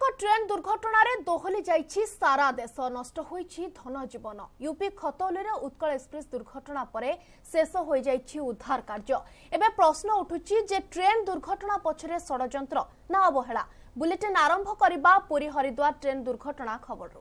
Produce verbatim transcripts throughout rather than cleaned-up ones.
Train दुर्घटना रे दोहली जाइछि सारा देश नष्ट होइछि धन जीवन। यूपी खतौली रे उत्कल एक्सप्रेस दुर्घटना परे शेष होई जाइछि उद्धार कार्य। एबे प्रश्न उठुछि जे ट्रेन दुर्घटना पछरे षडयंत्र ना अवहेला। बुलेटिन आरंभ करिबा पुरी हरिद्वार ट्रेन दुर्घटना खबरु।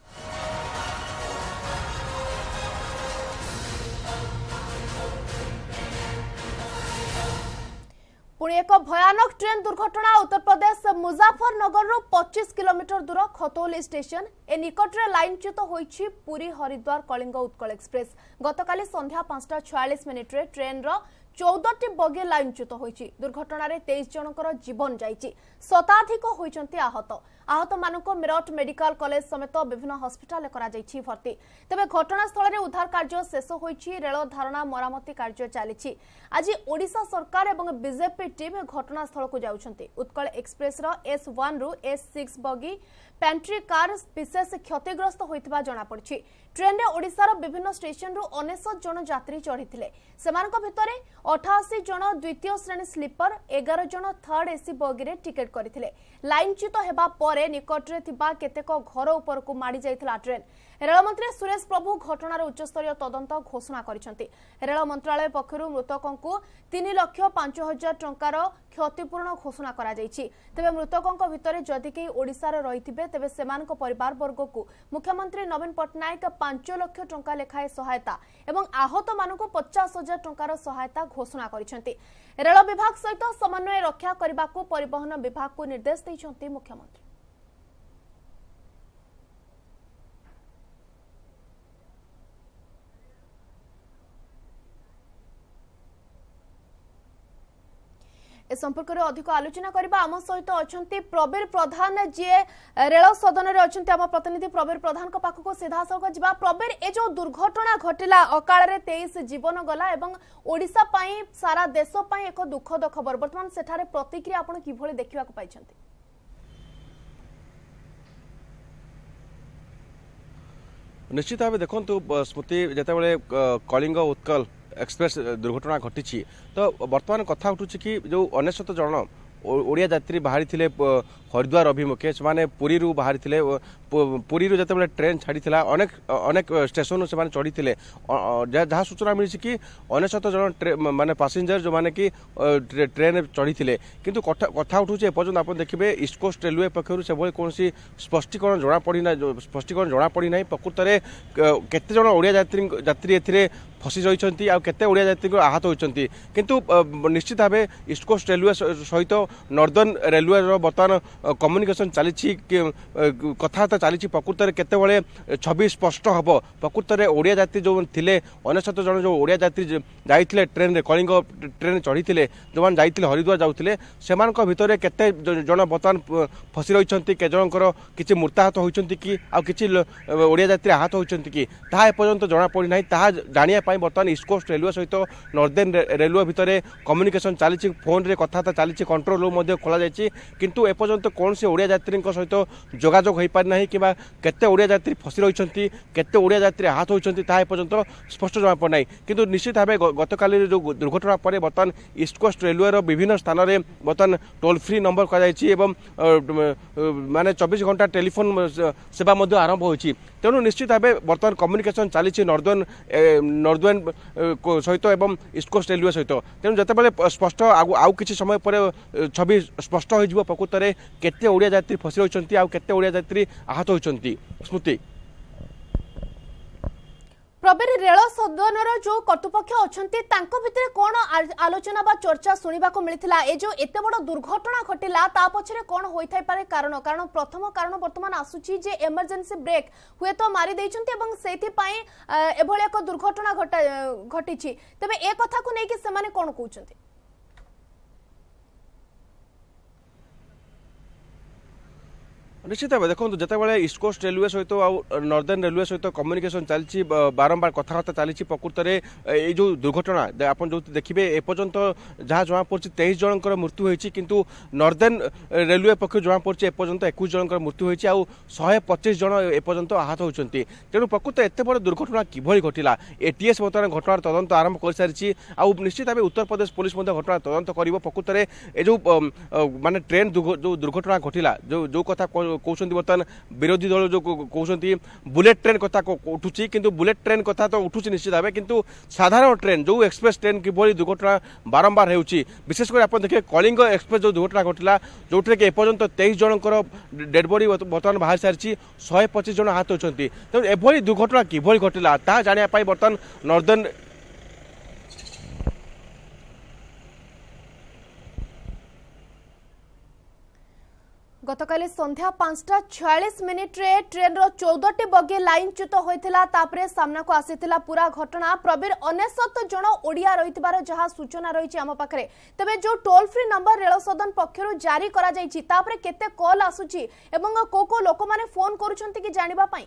पुणी एक भयानक ट्रेन दुर्घटना उत्तर प्रदेश मुजफ्फरनगर पच्चीस किलोमीटर दूर खतौली स्टेशन ए निकटरे लाइनच्युत होइछि पुरी हरिद्वार कलिंग उत्कल एक्सप्रेस। गतकाली संध्या पांचटा छयालीस मिनिट रे ट्रेन रो चौदह टी बगे लाइनच्युत होइछि। दुर्घटना रे तेईस जनकर जीवन जाइछि, शताधिक होइछन्ति आहत। आहत मानको मेरठ मेडिकल कॉलेज समेत विभिन्न हॉस्पिटल करा जाइछि भर्ती। तबे घटनास्थल रे उद्धार कार्य शेष होइछि, रेल धारणा मरामती कार्य चलिछि। आज ओडिशा सरकार एवं बीजेपी टीम घटनास्थल को जाउछन्ति। उत्कल एक्सप्रेस रो एस वन रु एस सिक्स बगी पेंट्री कार विशेष क्षतिग्रस्त होइतबा जणा पड़छि। ट्रेन रे ओडिशार विभिन्न स्टेशन रु उनसठ जन यात्री चढ़िथिले। सेमानक भितरे अठासी जन द्वितीय श्रेणी स्लीपर, ग्यारह जन थर्ड एसी बगी रे टिकेट करथिले। लाइनच्युत हेबा परे निकटरे थिबा केतेक घर ऊपर को माडी जाइथिला ट्रेन। रेल मंत्री सुरेश प्रभु घटनार उच्चस्तरीय तदंत घोषणा करिसेंति। रेल मंत्रालय पक्षरु मृतकंकु तीन लाख पांच हजार टंकार क्षतिपूर्ण घोषणा करा जाइछि। तबे मृतकंक भितरे जदि के ओडिशार रहिथिबे तेबे सेमानक परिवार वर्ग को मुख्यमंत्री नवीन पटनायक पांच लाख टंका लेखाए सहायता एवं आहत मानक पचास हजार टंकार सहायता घोषणा करिसेंति। रेल विभाग सहित समन्वय रक्षा करबाकू परिवहन विभाग को निर्देश दैछन्ति मुख्यमंत्री। ए संपर्क में अधिक आलोचना करबा आम सहित अछंती प्रवीर प्रधान जी रेल सदन रे अछंती। आम प्रतिनिधि प्रवीर प्रधान को पाखको सीधा सक जिबा। प्रवीर, ए जो दुर्घटना घटिला अकाल रे तेईस जीवन गला एवं ओडिशा पई सारा देश पई एक दुखद खबर। वर्तमान सेठारे प्रतिक्रिया आपण किभଳି देखिबा को पाइछंती? निश्चित भाव देखु स्मृति जितेबाला कलिंग उत्कल एक्सप्रेस दुर्घटना घटी तो वर्तमान कथा उठू कि जो अनेशत जन ओडिया यात्री बाहरी थे हरिद्वार अभिमुखे से पुरी बाहरी थे। पुरी जिते ट्रेन छाड़ी अनेक अनेक स्टेशन से चढ़ी थे। जहाँ सूचना मिली कि अनेशत जन माने पैसेंजर जो माने कि ट्रेन चढ़ी थे। किंतु कथा उठू एपर्तन आप देखिए ईस्ट कोस्ट रेलवे पक्षर से कौन स्पष्टीकरण जना पड़ी ना स्पष्टीकरण जना पड़ी ना प्रकृत में केते जन ओडिया यात्री यात्री ए फसी रही आते ओडिया यात्री आहत होती। किंतु निश्चित भाव ईस्ट कोस्ट रेलवे सहित नॉर्दर्न रेलवे बर्तमान कम्युनिकेशन चली कथबार्ता चली प्रकृत में केतबले छवि स्पष्ट हम प्रकृत में ओडिया यात्री जो थे अनेशत जन जो ओडिया यात्री जाइए ट्रेन रे कलिंग ट्रेन चढ़ी थे जो मैंने जाइए हरिद्वार जाऊे से भितर केते जन बर्तमान फसी रही के जनकर किसी मृताहत होती कि आ कि ओडिया यात्री आहत होती कि ताहा एपर्यंत जना पड़ी ना ताहा जानिया बर्तमान ईस्ट कोस्ट रेलवे सहित नॉर्दर्न रेलवे भितर कम्युनिकेशन चली फोन रे कथबार्ता चली कंट्रोल रूम खोल जाइए। किंतु एपर्यंत कौन से ओडिया यात्री सहित जोगाजोग हो पारि कि केते ओडिया यात्री फसी रही केते ओडिया यात्री आहत होती ताहा एपर्यंत स्पष्ट जना पड़ना। किंतु निश्चित भाव गतकाली जो दुर्घटना पर बर्तमान ईस्ट कोस्ट रेलवे विभिन्न स्थान में बर्तमान टोल फ्री नंबर कर माने चौबीस घंटा टेलीफोन सेवा आरंभ होती। तेणु निश्चित भाव बर्तमान कम्युनिकेशन चली नॉर्दर्न नॉर्दर्न सहित एवं ईस्ट कोस्ट रेलवे सहित। तेणु जितेबाला स्पष्ट आउ किसी समय पर छवि स्पष्ट हो प्रकृत में केते ओडिया यात्री फसी रही आउ केते ओडिया यात्री आहत होती। स्मृति प्रवीर, रेल सदनर जो कर्तृपक्ष अछंती तांको भितरे कोन आलोचना बा चर्चा सुनिबा को मिलिथिला? ए जो एते बड़ दुर्घटना घटिला ता पछरे कोन होई थाई पारे कारण? कारण प्रथम कारण वर्तमान आसुची जे इमरजेंसी ब्रेक हुए तो मारी दैछंती एवं सेथि पई एभले एक दुर्घटना घटिछि। तबे ए कथा को नै कि से माने कोन कहउछंती? निश्चित भाव देखो जितेबाला ईस्ट कोस्ट रेलवे सहित आ नॉर्दर्न रेलवे सहित कम्युनिकेशन चलती बारंबार कथबार्ता चली प्रकृत में ये जो दुर्घटना आप जो देखिए एपर्यंत जहाँ जमा पड़ी तेईस जनकर मृत्यु होती किंतु नॉर्दर्न रेलवे पक्ष जमा पड़ी एपर्यंत इक्कीस जनकर मृत्यु होती आउ शहे पचीस जन एपर्यंत आहत होती तेणु प्रकृत एत बड़ दुर्घटना किभली घटिला एटीएस बर्तमान घटनार तदंत आरंभ कर सारी आउ निश्चित भाव उत्तर प्रदेश पुलिस घटना तदंत कर प्रकृत में ये जो माने ट्रेन जो दुर्घटना घटिला जो जो कथा कहते बर्तमान विरोधी दल जो कहते बुलेट ट्रेन कथा उठुची किंतु बुलेट ट्रेन कथा तो उठुची निश्चित भाव किंतु साधारण ट्रेन जो एक्सप्रेस ट्रेन किभली दुर्घटना बारंबार होउची विशेष कर आप देखिए कलिंग एक्सप्रेस जो दुर्घटना घटिला जो एपर्यंत तेईस जनकर डेड बॉडी बर्तमान बाहर सारी शहे पचीस जन आहत होती तेणु एभली दुर्घटना किभली घटिला ता जानापी बर्तमान नॉर्दर्न गतकाली संध्या पांचटा छयालीस मिनिट रे ट्रेन रो चौदह टी बगी लाइनच्युत होइथिला तापरे सामना को आसीथिला पूरा घटना प्रवीर अनेशत जन ओडिया रहितबार जहा सूचना रहिछि आम पाखरे तबे जो टोल फ्री नंबर रेल सदन पक्षरु जारी करा जाइछि तापरे केते कॉल आसुछि एवं को को लोक माने फोन करूछन्ति कि जानिबा पई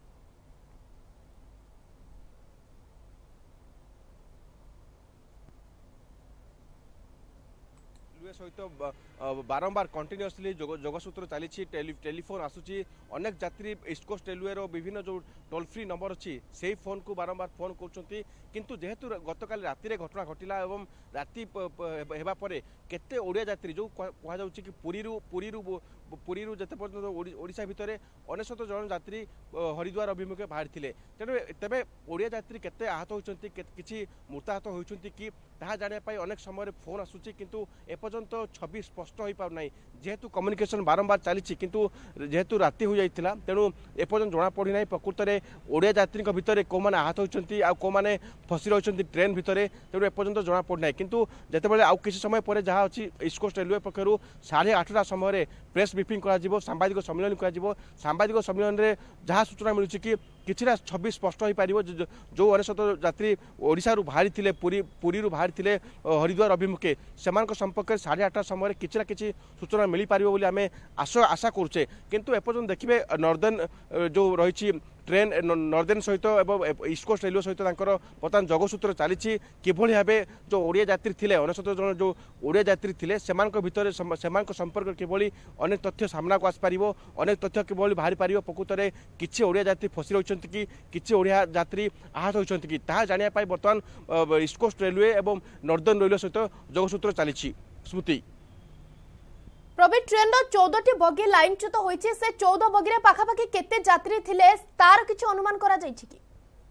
सहित बारंबार कंटिन्यूअसली जोगसूत्र चली टेलीफोन आसूची अनेक यात्री ईस्ट कोस्ट रेलवे रो विभिन्न जो टोल फ्री नंबर अच्छी से फोन को बारंबार फोन कर किंतु जेहेतु गतकाल राति घटना घटिला एवं राति हेबा परे केते ओडिया यात्री जो कह जाउछि कि पुरी पुरी पुरी जते पर्यंत ओडिशा भितर अनेशत जन यात्री हरिद्वार अभिमुखे बाहर थिले तेणु तेबे ओडिया यात्री केते आहत होइछन्ति किछि मृताहत होइछन्ति कि ताहा जानिया पाई अनेक समय फोन आसुछि किंतु एपर्यंत छब्बीस स्पष्ट हो पार नाही जेहेतु कम्युनिकेशन बारंबार चली किंतु जेहेतु राति हो जाइतिला तेणु एपर्यंत जना पड़ी नाही प्रकृत में ओडिया यात्री भितर को माने आहत होइछन्ति आ को माने फसी रहिछन्ति ट्रेन भितर तेणु एपर्यंत जना पड़ी नाही किंतु जेतेबेले आउ किछि समय पर जहाँ अच्छी ईस्ट कोस्ट रेलवे पक्षरु साढ़े आठटा समय प्रेस ब्रीफिंग करा सांबादिक सम्मेलन करा सांबादिक सम्मेलन में जहाँ सूचना मिलूँ कि किछिना छब्बीस स्पष्ट हो पार जो अनेशत यात्री ओडिशा बाहरी थे पुरी पुरी बाहरी थे हरिद्वार अभिमुखे से संपर्क में साढ़े आठटा समय किसी ना कि सूचना मिल पार आम आशा आशा करुचे किंतु एपर्यंत देखिए नॉर्दर्न जो रही ट्रेन नॉर्दर्न सहित एवं ईस्ट कोस्ट रेलवे सहित बर्तमान जोगसूत्र चली किभली भाव जो ओडिया यात्री थे अनेशत जन जो ओडिया यात्री थे से भितर से संपर्क किभली अनेक तथ्य सामना को आसपार अनेक तथ्य किभली बाहरी पार प्रकृत में किसी ओडिया यात्री फसी रही कि किसी ओडिया यात्री आहत होती कि ताहा जानिया बर्तमान ईस्ट कोस्ट रेलवे एवं नॉर्दर्न रेलवे सहित जोगसूत्र चली स्मृति प्रवीण ट्रेन रो चौदह टी बगी लाइनच्युत होइछि से चौदह बगी रे पाखापाखि केते यात्री थिले तार किछि अनुमान करा जाइछि कि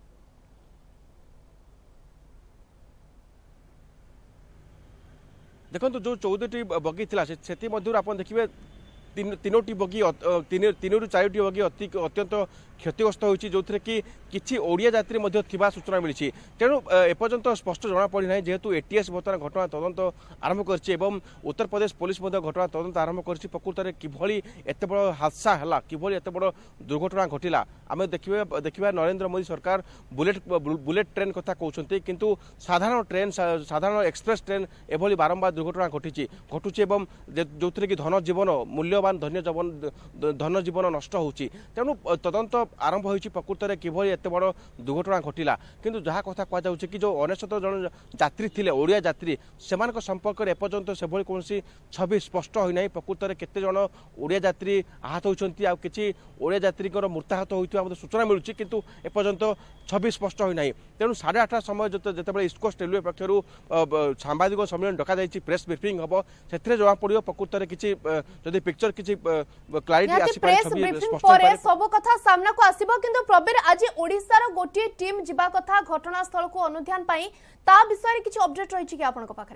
देखो जो चौदह टी बगी थिला से मध्य आप देखिए तीन तीनोटी बगी तीन रु चारोटी बगी अत्यंत क्षतिग्रस्त होती जो थे कि किसी ओडिया यात्री थिबा सूचना मिली तेणु एपर्यंत स्पष्ट जना पड़ी ना जेहेतु एटीएस बर्तमान घटना तदंत आरंभ कर उत्तर प्रदेश पुलिस घटना तदंत आरंभ कर प्रकृत में किभली एत बड़ हादसा है किभली एत बड़ दुर्घटना घटिला आम देखिए देखिए नरेंद्र मोदी सरकार बुलेट बुलेट ट्रेन कथा कहते किंतु साधारण ट्रेन साधारण एक्सप्रेस ट्रेन एभली बारंबार दुर्घटना घटी घटुची जो थे कि धन जीवन मूल्यवान धन्य जीवन धन जीवन नष्ट होची तेणु तदंत आरंभ होती प्रकृत में किभली एत बड़ दुर्घटना घटिला किंतु जहाँ कथा कहुँ कि जो अनेशत जन यात्री थे ओडिया यात्री से संपर्क में एपर्यंत से कौन छवि स्पष्ट होना प्रकृत में केते जन ओडिया यात्री आहत होती आ कि ओडिया यात्री मृताहत होता सूचना मिलूँ किंतु एपर्यंत छवि स्पष्ट होना तेणु साढ़े आठटा समय जो ईस्ट कोस्ट रेलवे पक्षर सांबादिक सम्मेलन डक प्रेस ब्रीफिंग हम से जना पड़ो प्रकृत में किसी जदि पिक्चर किसी क्लारिटी सब कथा सामना को आसीबो किंतु प्रवीर आज ओडिशार गोटे टीम जिबा कथा घटनास्थल को अनुध्यान पाई ता विषय किछि अपडेट रही कि आपन को पाखरे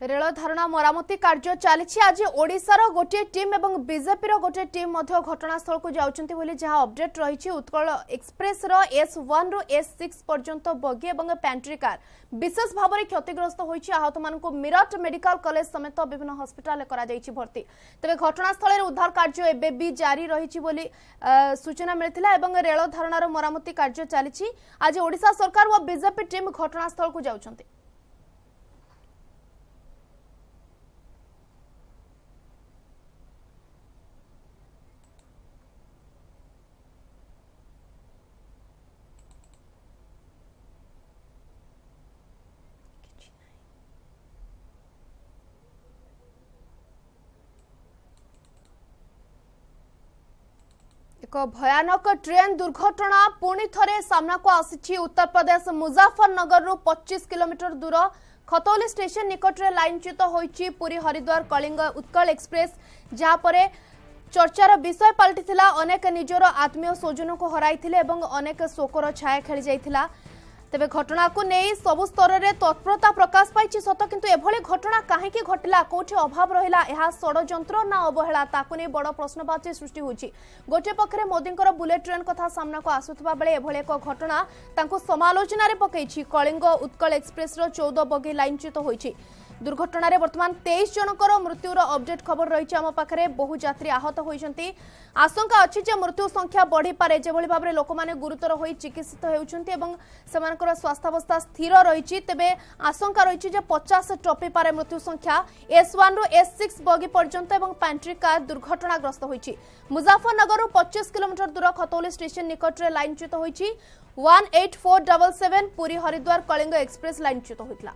रेल धारणा मरामती कार्य चली आज ओडिशार गोटे टीम और बीजेपी गोटे टीम घटनास्थल को जाउछंती बोली जहां अपडेट रही उत्कल एक्सप्रेस रो एस वन रु एस सिक्स पर्यंत बगी और पैंट्री कार विशेष भाव में क्षतिग्रस्त होती आहत मानक मीरठ मेडिकल कॉलेज समेत विभिन्न हस्पिटाल भर्ती तेज घटनास्थल उद्धार कार्य एवं भी जारी रही बोली सूचना मिलता और रेल धारणार मरामती कार्य चली आज ओडिशा सरकार और बीजेपी टीम घटनास्थल को जाउछंती। एक भयानक ट्रेन दुर्घटना पुणी थरे सामना को आसी उत्तर प्रदेश मुजफ्फरनगर रु पच्चीस किलोमीटर दूर खतौली स्टेशन निकट में लाइनच्युत होइछि पुरी हरिद्वार कलिंग उत्कल एक्सप्रेस जहाँ पर चर्चार विषय पलटि अनेक निजर आत्मीय स्वजन को हराई अनेक शोकर छाया खेली जाइथिला। तेबे घटना को नहीं सबु स्तर में तत्परता प्रकाश पाई सत किंतु एभली घटना कहीं घटला कोठी अभाव रहिला यह षड्यंत्र ना अवहेला ताकू नहीं बड़ प्रश्नवाची सृष्टि होछि। गोटे पक्षरे मोदींकर बुलेट ट्रेन कथा सामना को आसुथिबा बेले एभली एक घटना तांको समालोचना रे पकैछि। कलिंग उत्कल एक्सप्रेस रो चौदह बगी लाइनच्युत होइछि। दुर्घटना रे वर्तमान तेईस जनकर मृत्युर अपडेट खबर रही आम पाखे बहु यात्री आहत होती आशंका अच्छी जे मृत्यु संख्या बढ़ी पारे जेभली भाव में लोक मैंने गुरुतर हो चिकित्सित होउछंती एवं सेमानकर स्वास्थ्यावस्था स्थिर रही तेबे आशंका रही जे पचास टपी पारे मृत्यु संख्या एस वन रु एस सिक्स बगी पर्यंत एवं पैंट्री कार दुर्घटनाग्रस्त होइछि। मुजफ्फरनगर पच्चीस किलोमीटर दूर खतौली स्टेशन निकट में लाइनच्युत होइछि। One eight four double seven Puri Haridwar Kalinga express लाइनच्युत होइतला।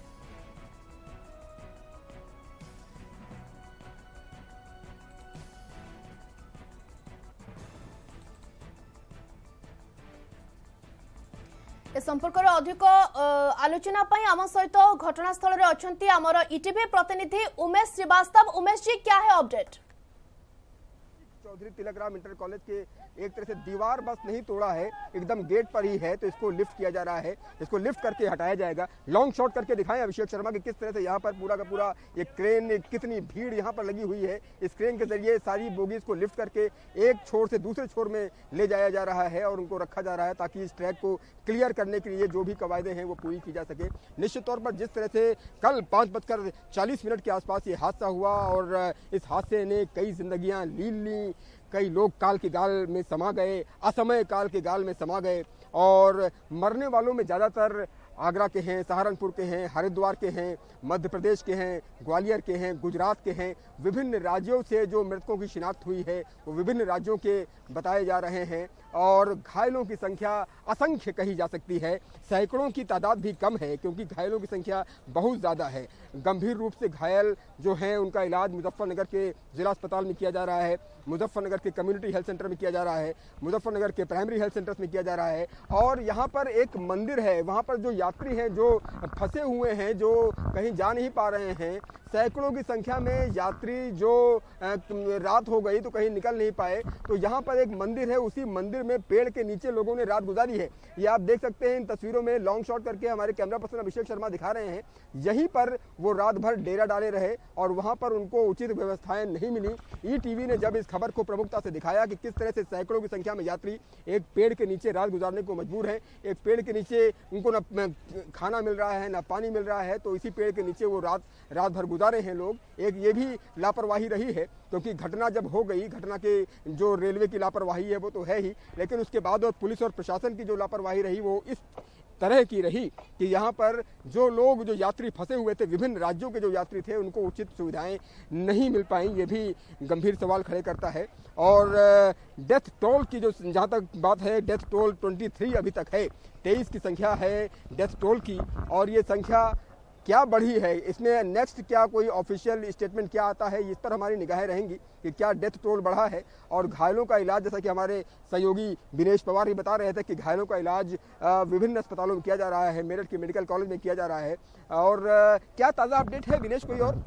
ए संपर्क में अधिक आलोचना आम सहित घटनास्थल में अच्छा आमर ईटीवी प्रतिनिधि उमेश श्रीवास्तव। उमेश जी, क्या है update? Chaudhary Tilak Ram inter college के एक तरह से दीवार बस नहीं तोड़ा है, एकदम गेट पर ही है, तो इसको लिफ्ट किया जा रहा है, इसको लिफ्ट करके हटाया जाएगा। लॉन्ग शॉट करके दिखाएं अभिषेक शर्मा कि किस तरह से यहाँ पर पूरा का पूरा ये क्रेन, कितनी भीड़ यहाँ पर लगी हुई है। इस क्रेन के जरिए सारी बोगीज को लिफ्ट करके एक छोर से दूसरे छोर में ले जाया जा रहा है और उनको रखा जा रहा है ताकि इस ट्रैक को क्लियर करने के लिए जो भी कवायदे हैं वो पूरी की जा सके। निश्चित तौर पर जिस तरह से कल पाँच बजकर चालीस मिनट के आसपास ये हादसा हुआ और इस हादसे ने कई जिंदगियां लील ली, कई लोग काल के गाल में समा गए, असमय काल के गाल में समा गए और मरने वालों में ज़्यादातर आगरा के हैं, सहारनपुर के हैं, हरिद्वार के हैं, मध्य प्रदेश के हैं, ग्वालियर के हैं, गुजरात के हैं। विभिन्न राज्यों से जो मृतकों की शिनाख्त हुई है वो विभिन्न राज्यों के बताए जा रहे हैं और घायलों की संख्या असंख्य कही जा सकती है। सैकड़ों की तादाद भी कम है क्योंकि घायलों की संख्या बहुत ज़्यादा है। गंभीर रूप से घायल जो हैं उनका इलाज मुजफ्फरनगर के जिला अस्पताल में किया जा रहा है, मुजफ्फरनगर के कम्युनिटी हेल्थ सेंटर में किया जा रहा है, मुजफ्फरनगर के प्राइमरी हेल्थ सेंटर्स में किया जा रहा है। और यहाँ पर एक मंदिर है, वहाँ पर जो यात्री हैं जो फंसे हुए हैं, जो कहीं जा नहीं पा रहे हैं, सैकड़ों की संख्या में यात्री जो रात हो गई तो कहीं निकल नहीं पाए, तो यहाँ पर एक मंदिर है, उसी मंदिर में पेड़ के नीचे लोगों ने रात गुजारी है। ये आप देख सकते हैं इन तस्वीरों में, लॉन्ग शॉट करके हमारे कैमरा पर्सन अभिषेक शर्मा दिखा रहे हैं। यहीं पर वो रात भर डेरा डाले रहे और वहाँ पर उनको उचित व्यवस्थाएं नहीं मिली। ई टीवी ने जब इस खबर को प्रमुखता से दिखाया कि किस तरह से सैकड़ों की संख्या में यात्री एक पेड़ के नीचे रात गुजारने को मजबूर हैं, एक पेड़ के नीचे उनको न खाना मिल रहा है, न पानी मिल रहा है, तो इसी पेड़ के नीचे वो रात रात भर गुजारे हैं लोग। एक ये भी लापरवाही रही है क्योंकि घटना जब हो गई, घटना के जो रेलवे की लापरवाही है वो तो है ही, लेकिन उसके बाद और पुलिस और प्रशासन की जो लापरवाही रही वो इस तरह की रही कि यहाँ पर जो लोग जो यात्री फंसे हुए थे, विभिन्न राज्यों के जो यात्री थे, उनको उचित सुविधाएं नहीं मिल पाई। ये भी गंभीर सवाल खड़े करता है। और डेथ टोल की जो जहाँ तक बात है, डेथ टोल तेईस अभी तक है, तेईस की संख्या है डेथ टोल की और ये संख्या क्या बढ़ी है, इसमें नेक्स्ट क्या कोई ऑफिशियल स्टेटमेंट क्या आता है, इस पर हमारी निगाहें रहेंगी कि क्या डेथ टोल बढ़ा है। और घायलों का इलाज, जैसा कि हमारे सहयोगी विनेश पवार ही बता रहे थे कि घायलों का इलाज विभिन्न अस्पतालों में किया जा रहा है, मेरठ के मेडिकल कॉलेज में किया जा रहा है। और क्या ताज़ा अपडेट है विनेश, कोई और?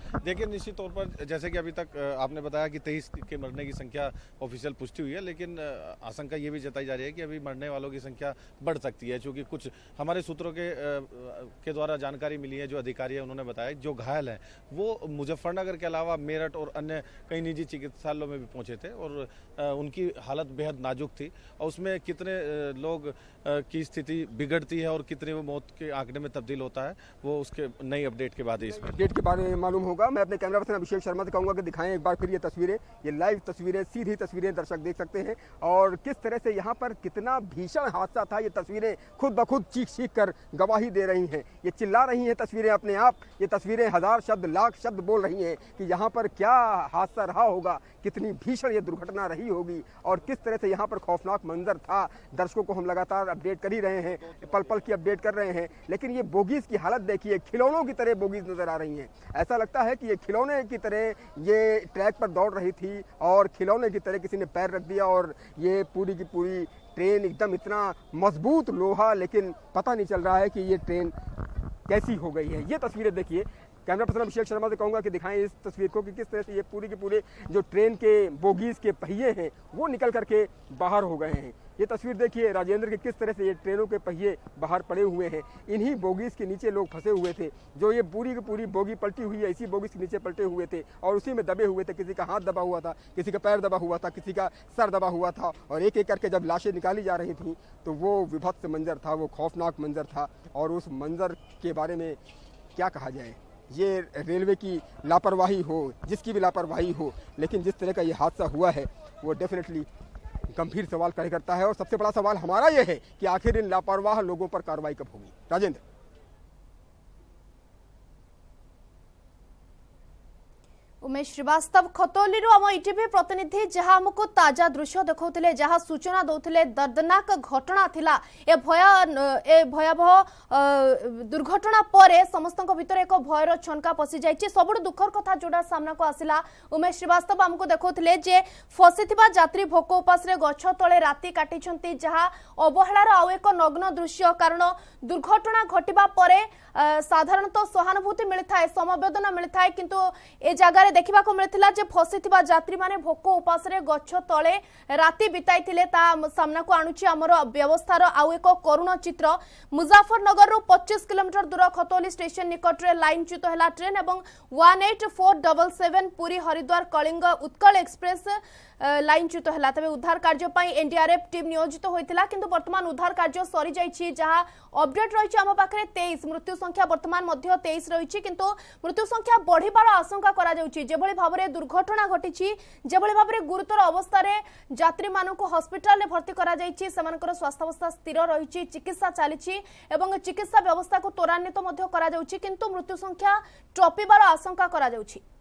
देखिए, निश्चित तौर पर जैसे कि अभी तक आपने बताया कि तेईस के मरने की संख्या ऑफिशियल पुष्टि हुई है, लेकिन आशंका ये भी जताई जा रही है कि अभी मरने वालों की संख्या बढ़ सकती है, क्योंकि कुछ हमारे सूत्रों के के द्वारा जानकारी मिली है, जो अधिकारी है उन्होंने बताया जो घायल हैं वो मुजफ्फरनगर के अलावा मेरठ और अन्य कई निजी चिकित्सालयों में भी पहुंचे थे और उनकी हालत बेहद नाजुक थी और उसमें कितने लोग की स्थिति बिगड़ती है और कितने वो मौत के आंकड़े में तब्दील होता है वो उसके नई अपडेट के बाद ही इसमें अपडेट के बारे में मालूम होगा। मैं अपने कैमरा पर्सन अभिषेक शर्मा से कहूंगा कि दिखाएं एक बार फिर ये तस्वीरें, ये लाइव तस्वीरें, सीधी तस्वीरें दर्शक देख सकते हैं और किस तरह से यहाँ पर कितना भीषण हादसा था। ये तस्वीरें खुद ब खुद चीख चीख कर गवाही दे रही हैं, ये चिल्ला रही हैं तस्वीरें अपने आप। ये तस्वीरें हजार शब्द लाख शब्द बोल रही हैं कि यहाँ पर क्या हादसा रहा होगा, कितनी भीषण ये दुर्घटना रही होगी और किस तरह से यहाँ पर खौफनाक मंजर था। दर्शकों को हम लगातार अपडेट कर ही रहे हैं, पल पल की अपडेट कर रहे हैं, लेकिन ये बोगीज की हालत देखिए, खिलौनों की तरह बोगीज नजर आ रही हैं। ऐसा लगता है कि ये खिलौने की तरह ये ट्रैक पर दौड़ रही थी और खिलौने की तरह किसी ने पैर रख दिया और ये पूरी की पूरी ट्रेन एकदम इतना मजबूत लोहा, लेकिन पता नहीं चल रहा है कि ये ट्रेन कैसी हो गई है। ये तस्वीरें देखिए, कैमरा पर्सन अभिषेक शर्मा से कहूंगा कि दिखाएं इस तस्वीर को कि किस तरह से ये पूरी के पूरे जो ट्रेन के बोगीज के पहिए हैं वो निकल करके बाहर हो गए हैं। ये तस्वीर देखिए राजेंद्र के, किस तरह से ये ट्रेनों के पहिए बाहर पड़े हुए हैं। इन्हीं बोगीज के नीचे लोग फंसे हुए थे, जो ये पूरी की पूरी बोगी पलटी हुई है इसी बोगीज के नीचे पलटे हुए थे और उसी में दबे हुए थे। किसी का हाथ दबा हुआ था, किसी का पैर दबा हुआ था, किसी का सर दबा हुआ था और एक एक करके जब लाशें निकाली जा रही थी तो वो विभत्स मंजर था, वो खौफनाक मंजर था। और उस मंजर के बारे में क्या कहा जाए, ये रेलवे की लापरवाही हो, जिसकी भी लापरवाही हो, लेकिन जिस तरह का ये हादसा हुआ है वो डेफिनेटली गंभीर सवाल खड़े करता है। और सबसे बड़ा सवाल हमारा ये है कि आखिर इन लापरवाह लोगों पर कार्रवाई कब होगी। राजेंद्र। उमेश श्रीवास्तव खतौली आम इटीवी प्रतिनिधि जहां हमको ताजा दृश्य देखौथिले, जहां सूचना दौथिले दर्दनाक घटना थिला। ए भया ए भयावह दुर्घटना परे समस्तक भितर एक भयर छनका पसी जाइछि। सबुठ दुखर कथा जोडा सामना को आसिला। उमेश श्रीवास्तव हमको देखौथिले जे फसिथिबा यात्री भोक उपास रे गछ तळे राती काटिछंती, जहां अवहेलार आउ एक नग्न दृश्य। कारण दुर्घटना घटिबा परे साधारणतः सहानुभूति मिलता है, समवेदना मिलता है, किंतु ए जगार देखा मिलता जे फसिथिबा यात्री माने भोक उपास रे गछ तळे राती बिताइथिले ता सामना को आणुछि हमर व्यवस्थार आउ एक करुण चित्र। मुजफ्फरनगर रु पच्चीस किलोमीटर दूर खतौली स्टेशन निकट रे लाइनच्युत हैला ट्रेन एवं one eight four double seven Puri Haridwar Kalinga Utkal express लाइनच्युत हैला। तबे उद्धार कार्य पई एनडीआरएफ टीम नियोजित होइतिला, किंतु वर्तमान उद्धार कार्य सरी जाइछि। जहां अपडेट रहिछि हम पाखरे तेईस, मृत्यु संख्या वर्तमान मध्य तेईस रहिछि, किंतु मृत्यु संख्या बढ़िबार आशंका करा जाउछि। जेभଳି भाबरे दुर्घटना घटिछि, जेभଳି भाबरे गुरुतर अवस्था रे यात्री मानकु हॉस्पिटल रे भर्ती करा जाइछि, सेमानकर स्वास्थ्यावस्था स्थिर रहिछि, चिकित्सा चालिछि एवं चिकित्सा व्यवस्था को त्वरान्वित मध्य करा जाउछि, किंतु मृत्यु संख्या टपिबार आशंका करा जाउछि।